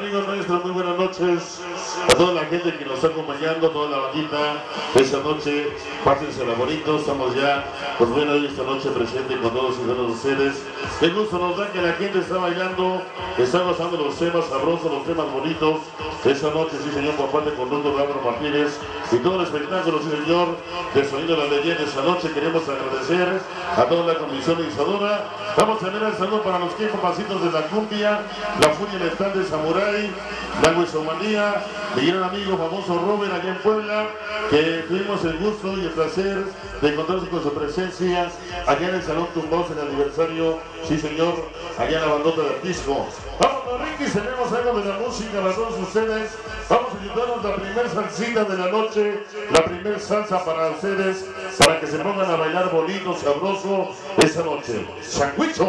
amigos nuestros, muy buenas noches a toda la gente que nos está acompañando, toda la bandita de esta noche. Pásensela bonito, estamos ya, pues bueno, hoy esta noche presente con todos y todos ustedes. Qué gusto nos da que la gente está bailando, está gozando los temas sabrosos, los temas bonitos de esta noche, sí señor, por parte de conductor Álvaro Martínez y todo el espectáculo, sí señor, de Sonido de la Leyenda. Esta noche queremos agradecer a toda la comisión organizadora. Vamos a tener el saludo para los 15 pasitos de la cumbia, la furia letal de Samurai, la huesomanía, mi gran amigo famoso Robert allá en Puebla, que tuvimos el gusto y el placer de encontrarse con su presencia allá en el Salón Tumbos en el aniversario, sí señor, allá en la bandota del disco. Vamos Ricky, tenemos algo de la música para todos ustedes. Vamos a invitarnos la primer salsita de la noche, la primer salsa para ustedes, para que se pongan a bailar bonito, sabroso esa noche. ¡Sandwicho!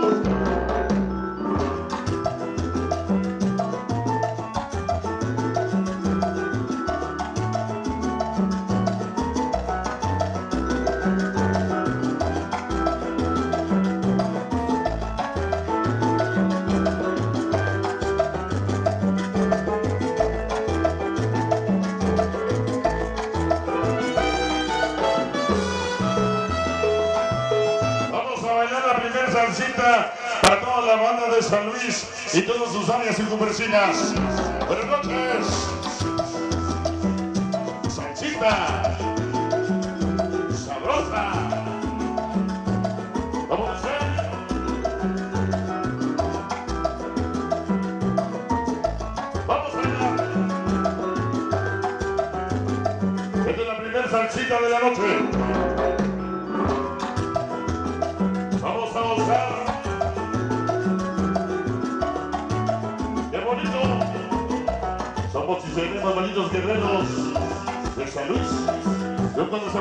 Salsita para toda la banda de San Luis y todas sus áreas circunvecinas. Buenas noches. Salsita sabrosa. Vamos a hacer. Vamos allá. Esta es la primera salsita de la noche. Vamos a gozar. ¡Qué bonito! Somos y seremos bonitos guerreros de San Luis. Yo cuando